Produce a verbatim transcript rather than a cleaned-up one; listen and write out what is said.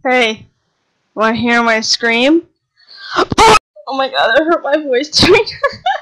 Hey, wanna hear my scream? Oh my god, that hurt my voice doing